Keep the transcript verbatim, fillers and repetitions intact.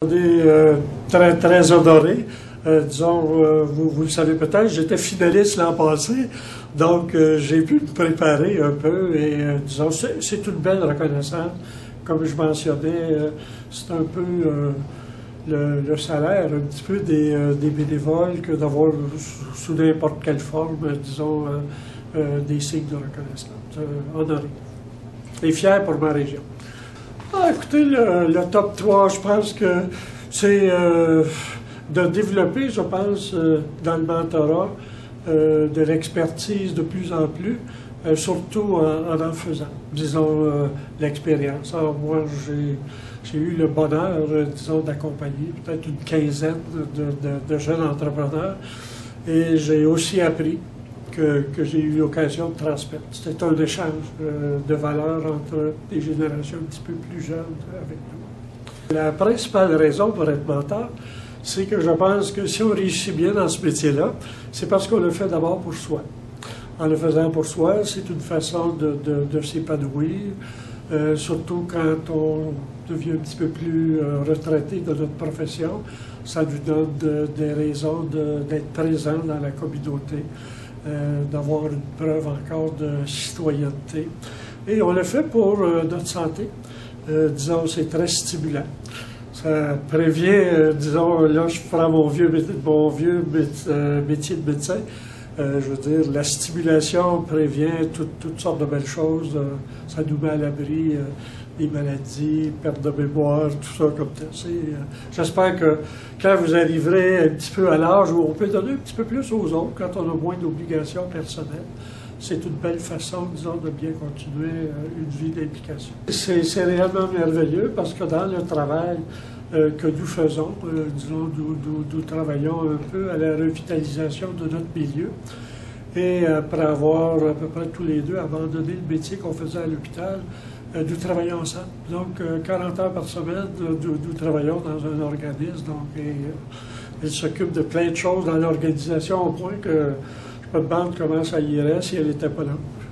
On est euh, très, très honoré. Euh, disons, euh, vous, vous le savez peut-être, j'étais finaliste l'an passé, donc euh, j'ai pu me préparer un peu et euh, disons, c'est une belle reconnaissance. Comme je mentionnais, euh, c'est un peu euh, le, le salaire, un petit peu des, euh, des bénévoles que d'avoir sous, sous n'importe quelle forme, euh, disons, euh, euh, des signes de reconnaissance. Euh, honoré. Et fier pour ma région. Ah, écoutez, le, le top trois, je pense que c'est euh, de développer, je pense, euh, dans le mentorat, euh, de l'expertise de plus en plus, euh, surtout en, en en faisant, disons, euh, l'expérience. Alors moi, j'ai eu le bonheur, euh, disons, d'accompagner peut-être une quinzaine de, de, de jeunes entrepreneurs et j'ai aussi appris que, que j'ai eu l'occasion de transmettre. C'était un échange euh, de valeurs entre des générations un petit peu plus jeunes avec nous. La principale raison pour être mentor, c'est que je pense que si on réussit bien dans ce métier-là, c'est parce qu'on le fait d'abord pour soi. En le faisant pour soi, c'est une façon de, de, de s'épanouir, euh, surtout quand on devient un petit peu plus euh, retraité de notre profession. Ça nous donne de, des raisons d'être présent dans la communauté. Euh, d'avoir une preuve encore de citoyenneté. Et on le fait pour euh, notre santé. Euh, disons, c'est très stimulant. Ça prévient, euh, disons, là je prends mon vieux, mon vieux euh, métier de médecin. Euh, je veux dire, la stimulation prévient tout, toutes sortes de belles choses. Euh, ça nous met à l'abri euh, des maladies, perte de mémoire, tout ça comme ça. Euh, J'espère que quand vous arriverez un petit peu à l'âge où on peut donner un petit peu plus aux autres, quand on a moins d'obligations personnelles, c'est une belle façon, disons, de bien continuer euh, une vie d'implication. C'est réellement merveilleux parce que dans le travail euh, que nous faisons, euh, disons, nous, nous, nous travaillons un peu à la revitalisation de notre milieu. Et après avoir à peu près tous les deux abandonné le métier qu'on faisait à l'hôpital, euh, nous travaillons ensemble. Donc, euh, quarante heures par semaine, euh, nous, nous travaillons dans un organisme. Donc, et, euh, elle s'occupe de plein de choses dans l'organisation au point que je me demande comment ça irait si elle n'était pas là.